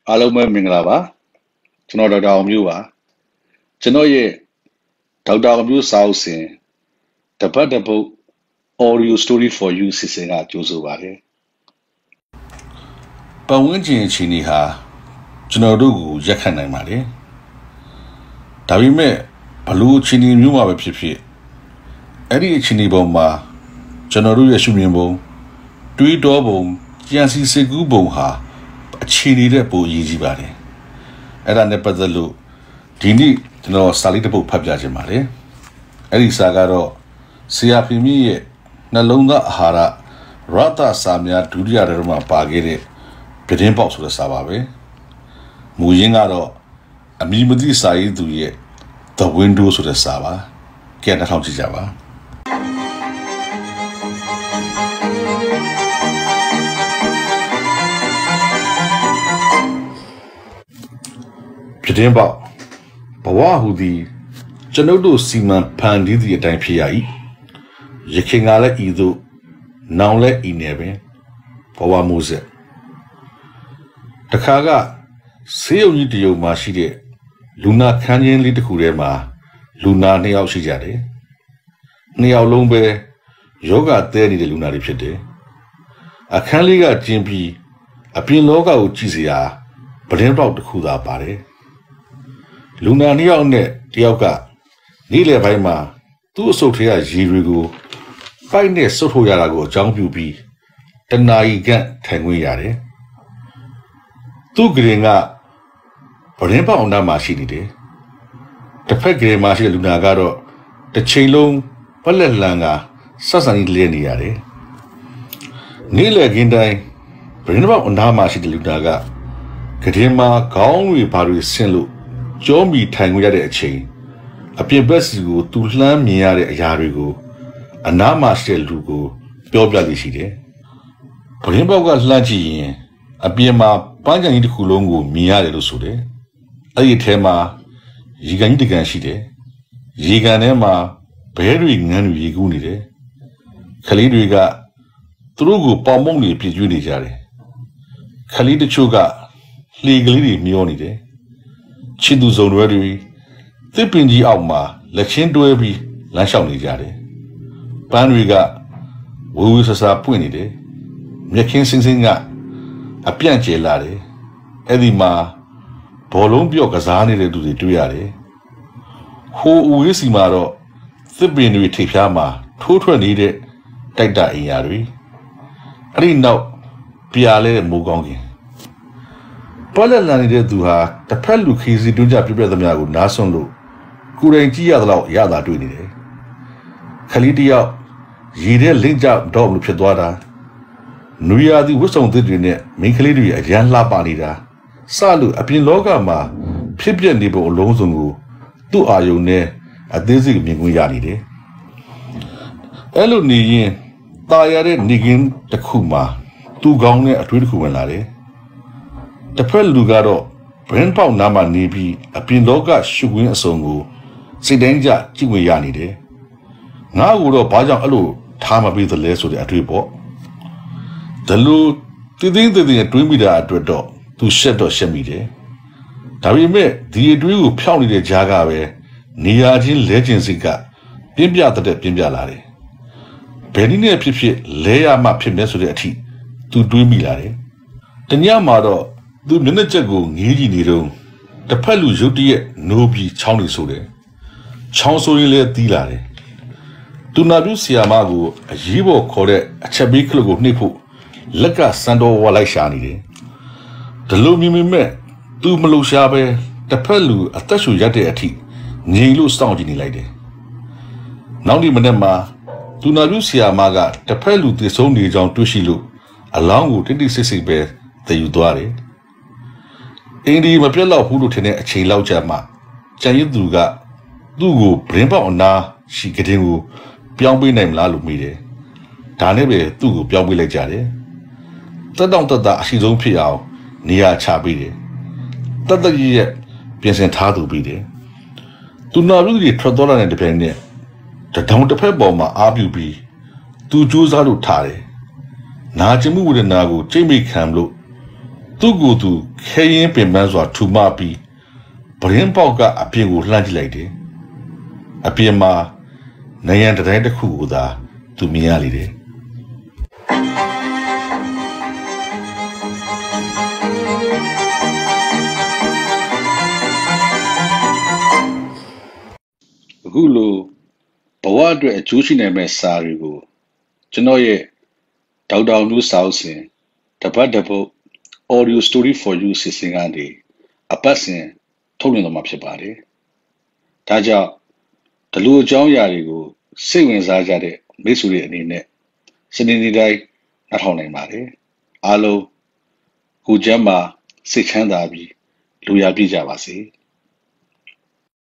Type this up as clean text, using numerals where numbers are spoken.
အားလုံးပဲမင်္ဂလာပါကျွန်တော်ဒေါက်တာအောင်မျိုးပါကျွန်တော်ရဲ့ဒေါက်တာအောင်မျိုးစာအုပ်စဉ်တပတ်တပုတ် audio story for you စီစဉ်ကကြိုးဆိုပါတယ်ပတ်ဝန်းကျင်အခြေအနေဟာကျွန်တော်တို့ကိုရက်ခတ်နိုင်ပါတယ်ဒါပေမဲ့ဘလို့အခြေအနေမျိုးမှာပဲဖြစ်ဖြစ်အဲ့ဒီအခြေအနေပေါ်မှာကျွန်တော်တို့ရဲ့ရှုမြင်ပုံတွေးတောပုံကြံစည်စိတ်ကူးပုံဟာအခြေအနေတဲ့ပိုအရေးကြီးပါတယ်အဲ့ဒါနဲ့ပတ်သက်လို့ဒီနေ့ကျွန်တော်စာလေးတစ်ပုဒ်ဖတ်ပြခြင်းပါတယ်အဲ့ဒီစာကတော့ဆရာဖေမြင့်ရဲ့နှလုံးသားအာဟာရရတစာများဒုတိယထဲမှာပါခဲ့တဲ့ပြတင်းပေါက်ဆိုတဲ့စာပါပဲမူရင်းကတော့အမည်မသိစာရေးသူရဲ့ The Window ဆိုတဲ့စာပါကဲနှာထောင်ကြည့်ကြပါပြတင်းပေါက်ဘဝဟူသည်ကျွန်ုပ်တို့စီမံဖန်တီးသည့်အတိုင်းဖြစ်ရ၏ရခင်ကလည်းဤသို့နောင်လည်းဤနေပင်ဘဝမိုးဆက်တခါကဆေးရုံကြီးတရုံမှာရှိတဲ့လူနာခန်းချင်းလေးတစ်ခုထဲမှာလူနာ2ယောက်ရှိကြတယ်2ယောက်လုံးပဲယောဂသဲနေတဲ့လူနာတွေဖြစ်တယ်အခန်းလေးကကျင်းပြီးအပြင်လောကကိုကြည့်စရာပဒင်းပေါက်တစ်ခုသာပါတယ်လူနာ2ယောက်နဲ့တယောက်ကနေ့လယ်ပိုင်းမှာသူ့အဆုတ်ထဲကရေတွေကိုပိုက်နဲ့ဆုတ်ထုတ်ရတာကိုအကြောင်းပြုပြီးတနာရီခန့်ထိုင်ခွင့်ရတယ်သူ့ဂရင်ကပဒင်းပေါက်အနားမှာရှိနေတယ်တစ်ဖက်ဂရင်မှာရှိတဲ့လူနာကတော့တစ်ချိန်လုံးပလက်လန်ကဆက်ဆံရေးလဲနေရတယ်နေ့လယ်ခင်းတိုင်းပဒင်းပေါက်အနားမှာရှိတဲ့လူနာကဂရင်မှာခေါင်းတွေဘာတွေဆင်းလို့ကြောမီထိုင်ခွင့်ရတဲ့အချိန်အပြင်ဘက်စီကိုသူလှမ်းမြင်ရတဲ့အရာတွေကိုအနားမှာရှိတဲ့လူကိုပြောပြလိရှိတယ်။ပရင်းပေါက်ကလှမ်းကြည့်ရင်အပြင်မှာပန်းချံကြီးတစ်ခုလုံးကိုမြင်ရတယ်လို့ဆိုတယ်။အဲ့ဒီထဲမှာရေကန်ကြီးတစ်ကန်ရှိတယ်။ရေကန်ထဲမှာဘဲတွေငန်းတွေရေကူးနေတယ်။ခလေးတွေကသူတို့ကိုပေါင်မုံတွေပြည့်ကျွေးနေကြတယ်။ခလေးတချို့ကလှေကလေးတွေမျောနေတယ်။ချစ်သူစုံတွေသစ်ပင်ကြီးအောက်မှာလက်ချင်းတွဲပြီးလမ်းလျှောက်နေကြတယ်။ပန်းတွေကဝူဝူဆဆာပွင့်နေတယ်။မြက်ခင်းစင်းစင်းကအပြန့်ကျဲလာတယ်။အဲ့ဒီမှာဘောလုံးပြော့ကစားနေတဲ့သူတွေတွေ့ရတယ်။ဟိုအဝေးစီမှာတော့သစ်ပင်တွေထိပ်ဖျားမှာထိုးထွက်နေတဲ့တိုက်တာအင်ယာတွေအဲ့ဒီနောက်ပြာလဲမိုးကောင်းကင်ပလက်လန်နေတဲ့သူဟာတစ်ဖက်လူခီစီတွန်းကြပြပြသမျှကိုနားဆွလို့ကိုယ်တိုင်ကြည့်ရသလောက်ရတာတွေ့နေတယ်ခလီတယောက်ရည်တဲ့လင့်ကြောက်တော့လို့ဖြစ်သွားတာနွေရာသီဝတ်စုံသစ်တွေနဲ့မိန်းကလေးတွေအရန်လှပနေတာစလို့အပြင်လောကမှာဖြစ်ပြနေပုံအလုံးစုံကိုသူ့အာယုံနဲ့အသေးစိတ်မြင်ခွင့်ရနေတယ်အဲ့လိုနေရင်ตายရတဲ့နေကင်းတစ်ခုမှာသူ့ကောင်းနဲ့အထွေးတစ်ခုဝင်လာတယ်တစ်ဖက်လူကတော့ဘရင်းပေါက်နားမှာနေပြီးအပြင်လောကရှုခွင်းအစုံကိုစိတ်တိုင်းကြကြည့်ဝင်ရနေတယ်ငါ့ကိုတော့ဘာကြောင့်အဲ့လိုထားမပေးသလဲဆိုတဲ့အတွေ့ပေါ့ဒါလို့တည်တည်တွေးမိတာအတွက်တော့သူရှက်တော့ရှက်မိတယ်ဒါပေမဲ့ဒီအတွေးကိုဖြောင်းနေတဲ့ကြားကပဲနေရာချင်းလဲကျင်စိတ်ကပြင်းပြတဲ့ပြင်းပြလာတယ်ဘယ်နည်းနဲ့ဖြစ်ဖြစ်လဲရမှဖြစ်မယ်ဆိုတဲ့အထိသူတွေးမိလာတယ်တညမှာတော့သူမျက်နှာချက်ကိုငေးကြည့်နေတော့တစ်ဖက်လူရုတ်တရက်နိုးပြီးချောင်းနေဆိုတယ်ချောင်းဆိုရင်လည်းတီးလာတယ်သူနာပြုဆရာမကိုအရေးပေါ်ခေါ်တဲ့အချက်ပေးခလုတ်ကိုနှိပ်ဖို့လက်ကစန်တော်ဝါလိုက်ရှာနေတယ်ဒီလိုမြင်မဲ့သူမလုံရှားပဲတစ်ဖက်လူအသက်ရှူရတဲ့အထိငြိမ်လို့စောင့်ကြည့်နေလိုက်တယ်နောက်ဒီမနေ့မှာသူနာပြုဆရာမကတစ်ဖက်လူသေဆုံးနေကြောင်းတွေ့ရှိလို့အလောင်းကိုတိတိစိတ်စိတ်ပဲသယ်ယူသွားတယ်အင်းဒီမပြတ်တော့ဘူးလို့ထင်တဲ့အချိန်လောက်ကြာမှကျန်ရည်သူကသူ့ကိုဘရင်းပေါက်အနာရှိကတဲ့ကိုပြောင်းပေးနိုင်မလားလို့မေးတယ်ဒါနဲ့ပဲသူ့ကိုပြောင်းပေးလိုက်ကြတယ်တက်တောင့်တက်တာအရှိဆုံးဖြစ်အောင်နေရာချပေးတယ်တက်တက်ရဲ့ပြင်ဆင်ထားသူပြီးတယ်သူနာပြုတွေထွက်သွားတဲ့တပြိုင်နက်တထောင်တစ်ဖက်ပေါ်မှာအားပြုပြီးသူကြိုးစားလို့ထားတယ်နာကျင်မှုဝေဒနာကိုကြိတ်မိခံလို့သူသူ့ကိုယ်သူခဲရင်ပင်ပန်းစွာထူမပြီးပရင်းပေါက်ကအပြင်ကိုလှမ်းကြည့်လိုက်တယ်အပြင်မှာနေရန်တိုင်းတစ်ခုကိုသာသူမြင်ရလေတယ်အခုလိုဘဝအတွက်အကျိုးရှိနိုင်မဲ့စာတွေကိုကျွန်တော်ရဲ့ဒေါက်တာမျိုးစာအုပ်စဉ်တပတ်တစ်ပုတ် audio story for you စီစဉ်ကနေအပတ်စဉ်ထုတ်လွှင့်သွားမှာဖြစ်ပါတယ်။ဒါကြောင့်ဒီလိုအကြောင်းအရာတွေကိုစိတ်ဝင်စားကြတဲ့မိတ်ဆွေတွေအနေနဲ့စနေနေ့တိုင်းနားထောင်နိုင်ပါတယ်။အားလုံးကိုကျမ်းမှာစိတ်ချမ်းသာပြီးလူရပြည့်ကြပါစေ။